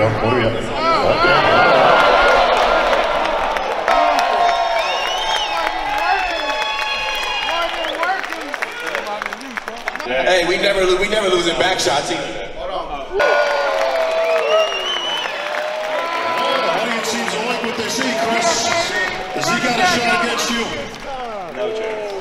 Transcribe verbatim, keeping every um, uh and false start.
go. What do we have? Hey, we never we never lose in back shots either. Hold on. The audience seems to like what they see, Chris. Has he got a shot against you? No chance.